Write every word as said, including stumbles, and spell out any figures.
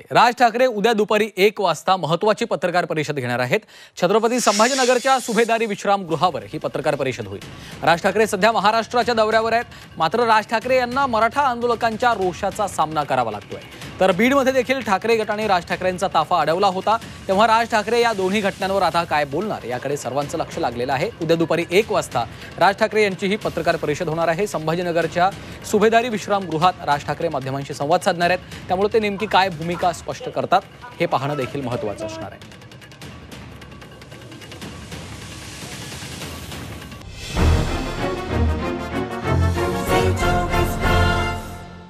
राज ठाकरे उद्या दुपारी एक वाजता महत्त्वाची पत्रकार परिषद घेणार आहेत। छत्रपती संभाजीनगरच्या सुभेदारी विश्रामगृहावर ही पत्रकार परिषद होईल। राज ठाकरे सध्या महाराष्ट्राच्या दौऱ्यावर आहेत, मात्र राज ठाकरे यांना मराठा आंदोलकांच्या रोषाचा सामना करावा लागतोय। तर बीडमध्ये देखील ठाकरे गटाने राज ठाकरेंचा ताफा अडवला होता, तेव्हा राज ठाकरे या दोन्ही घटनांवर आता काय बोलणार याकडे सर्वांचं लक्ष लागलेलं आहे। उद्या दुपारी एक वाजता राज ठाकरे यांची ही पत्रकार परिषद होणार आहे। संभाजीनगरच्या सुभेदारी विश्रामगृहात राज ठाकरे माध्यमांशी संवाद साधणार आहेत, त्यामुळे ते नेमकी काय भूमिका स्पष्ट करतात हे पाहणं देखील महत्त्वाचं असणार आहे।